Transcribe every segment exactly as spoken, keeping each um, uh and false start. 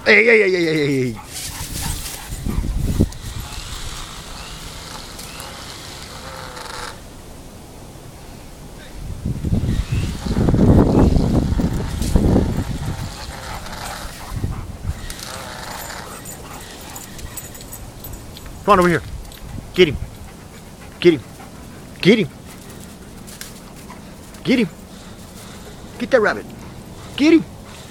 Hey, hey, hey, hey, hey, hey. Come on over here. Get him. Get him. Get him. Get him. Get that rabbit. Get him.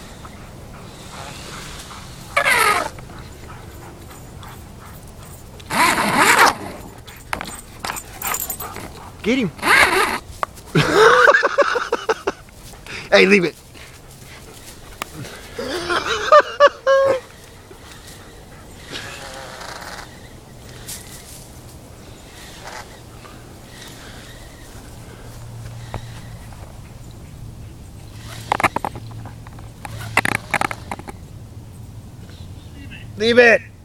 Get him. Hey, leave it. Leave it.